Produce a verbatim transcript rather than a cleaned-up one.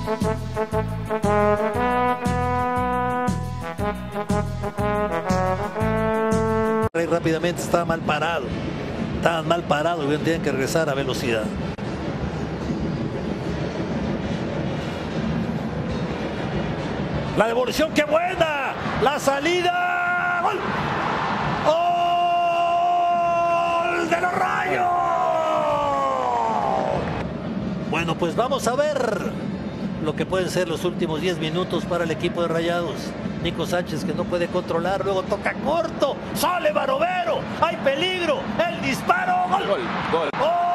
Rápidamente estaba mal parado. Estaban mal parados y tienen que regresar a velocidad. La devolución, qué buena. La salida. ¡Gol! ¡Gol de los Rayos! Bueno, pues vamos a ver lo que pueden ser los últimos diez minutos para el equipo de Rayados. Nico Sánchez, que no puede controlar, luego toca corto, sale Barovero, hay peligro, el disparo, gol, gol, gol. ¡Oh!